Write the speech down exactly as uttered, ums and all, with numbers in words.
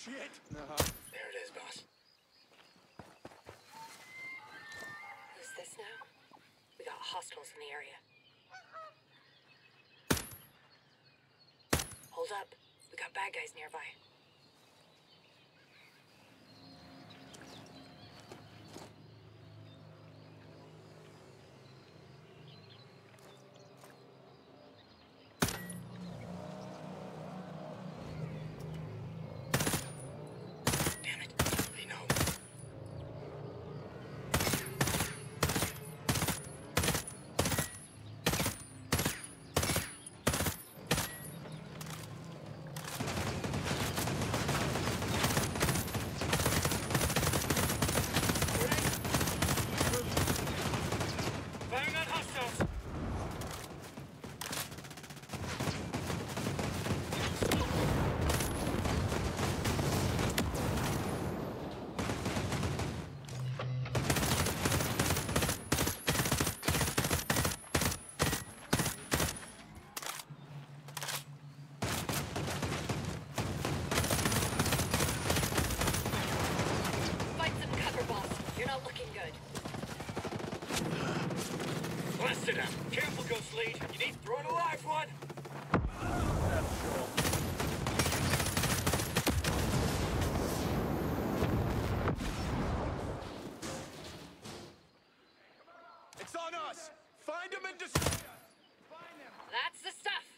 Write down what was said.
shit! Uh-huh. There it is, boss. Who's this now? We got hostiles in the area. Hold up. We got bad guys nearby. Damn it. They know. Firing on hostiles! Find some cover, boss. You're not looking good. Blast it out! Careful, Ghost Lead! You need to throw in a live one! It's on us! Find him and destroy us! Find them! That's the stuff!